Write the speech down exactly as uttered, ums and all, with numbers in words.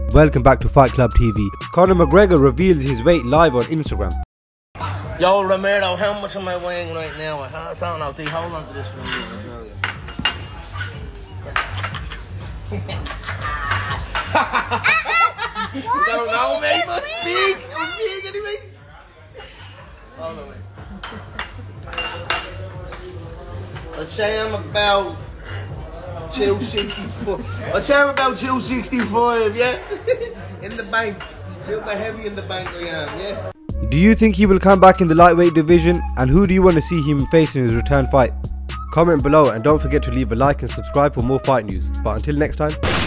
welcome back to Fight Club T V. Conor McGregor reveals his weight live on Instagram. Yo, Romero, how much am I weighing right now? I don't know. D, hold on to this for a minute. I'll show you. You don't know me, but big, big anyway. Hold on, wait. Let's say I'm about two sixty-five. Let's say I'm about two sixty-five, yeah? In the bank. Super heavy in the bank I am, yeah? Do you think he will come back in the lightweight division? And who do you want to see him face in his return fight? Comment below and don't forget to leave a like and subscribe for more fight news. But until next time.